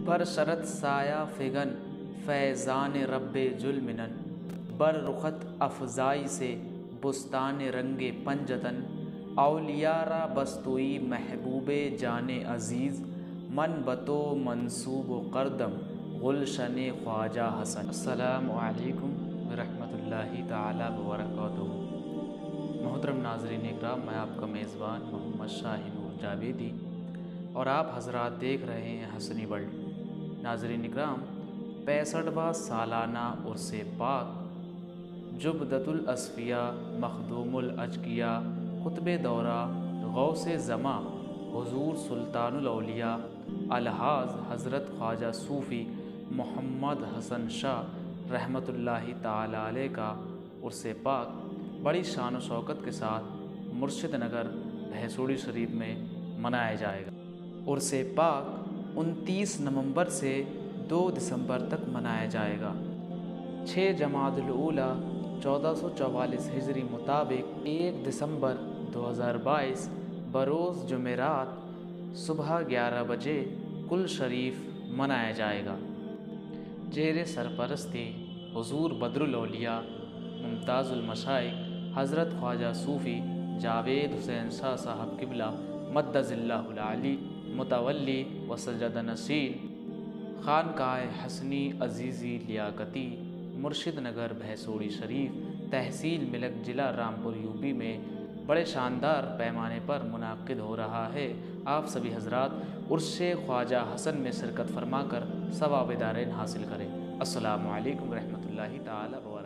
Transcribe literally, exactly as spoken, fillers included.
پر شرط سایہ فگن فیضان رب جلمنن، بر رخت افزائی سے بستان رنگ پنجتن، اولیاء را بستوئی محبوب جان عزیز، من بتو منصوب و قردم گلشن خواجہ حسن۔ السلام علیکم ورحمۃ اللہ تعالی وبرکاتہ۔ محترم ناظرین اکرام، میں آپ کا میزبان محمد شاہین جاویدی اور آپ حضرات دیکھ رہے ہیں حسنی ورلڈ۔ ناظرین اکرام، پینسٹھواں سالانہ عرس پاک جبدۃ الاصفیاء مخدوم الاجقیاء خطب دورہ غوث زماں حضور سلطان الاولیاء الحاظ حضرت خواجہ صوفی محمد حسن شاہ رحمۃ اللہ تعالی علیہ کا عرس پاک بڑی شان و شوکت کے ساتھ مرشد نگر بھیسوڑی شریف میں منایا جائے گا۔ عرس پاک انتیس نومبر سے دو دسمبر تک منایا جائے گا۔ چھ جمادی الاولیٰ چودہ سو چوالیس ہجری مطابق ایک دسمبر دو ہزار بائیس بروز جمعرات صبح گیارہ بجے کل شریف منایا جائے گا۔ زیر سرپرستی حضور بدر الاولیاء ممتاز المشائخ حضرت خواجہ صوفی جاوید حسین شاہ صاحب قبلہ مدظ اللہ العلی متولی و سجد نشین، خانقاہ حسنی عزیزی لیاقتی مرشد نگر بھیسوڑی شریف تحصیل ملک ضلع رامپور یو پی میں بڑے شاندار پیمانے پر منعقد ہو رہا ہے۔ آپ سبھی حضرات عرس خواجہ حسن میں شرکت فرما کر ثواب دارین حاصل کریں۔ السلام علیکم ورحمۃ اللہ تعالی وبرکاتہ۔